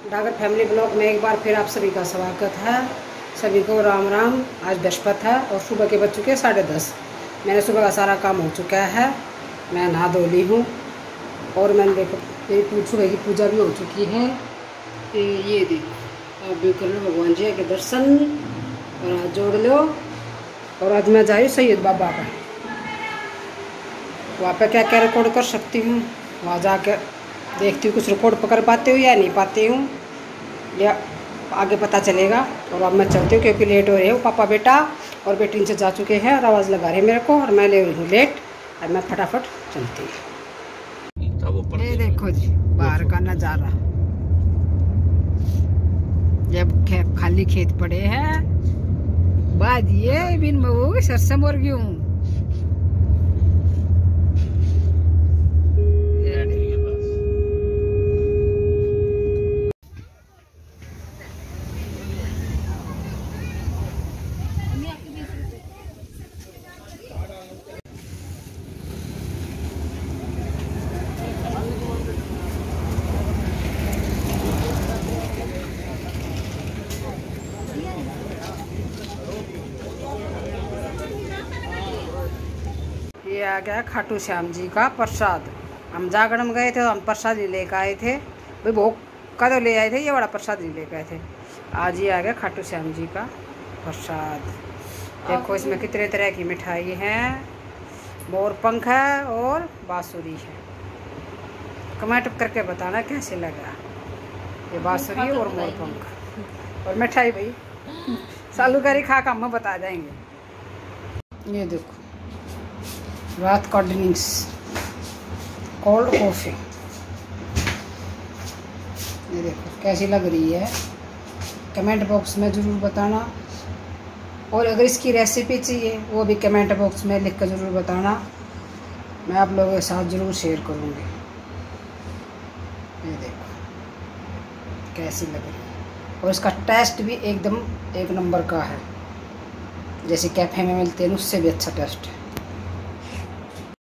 Dagar family blog में एक बार फिर आप सभी का स्वागत है। सभी को राम राम। आज बृहस्पति है और सुबह के बज चुके 10:30। मैंने सुबह का सारा काम हो चुका है। मैं नहा धो ली हूँ और मैंने देखो मेरी सुबह की पूजा भी हो चुकी है। ये देखो आप भी कर लो भगवान जी के दर्शन और हाथ जोड़ लो। और आज मैं जाई सैयद बाबा पर, वहाँ पर क्या क्या रिकॉर्ड कर सकती हूँ, वहाँ जाकर देखती हूँ कुछ रिकॉर्ड पकड़ पाती हूँ या नहीं पाती हूँ, या आगे पता चलेगा। और अब मैं चलती हूँ क्योंकि लेट हो रही है। पापा बेटा और बेटी नीचे जा चुके हैं और आवाज़ लगा रहे हैं मेरे को और मैं ले रही हूँ लेट। और मैं फटाफट चलती हूँ। ये देखो जी बाहर का नज़ारा, जब खाली खेत पड़े हैं बाद ये बिन बहू सरसम और गेहूँ। ये आ गया खाटू श्याम जी का प्रसाद। हम जागरण में गए थे तो हम प्रसाद ही लेकर आए थे भाई, भोग का तो ले आए थे, ये बड़ा प्रसाद ही लेकर आए थे। आज ये आ गया खाटू श्याम जी का प्रसाद। देखो इसमें कितने तरह की मिठाई है, मोर पंख है और बांसुरी है। कमेंट करके बताना कैसे लगा ये बांसुरी और मोर पंख और मिठाई। भाई सालूकारी खा का हम बता जाएंगे। ये देखो रात का ड्रिंक्स कोल्ड कॉफ़ी, ये देखो कैसी लग रही है, कमेंट बॉक्स में ज़रूर बताना। और अगर इसकी रेसिपी चाहिए वो भी कमेंट बॉक्स में लिख कर ज़रूर बताना, मैं आप लोगों के साथ ज़रूर शेयर करूँगी। ये देखो कैसी लग रही है और इसका टेस्ट भी एकदम एक नंबर का है, जैसे कैफ़े में मिलते हैं उससे भी अच्छा टेस्ट है।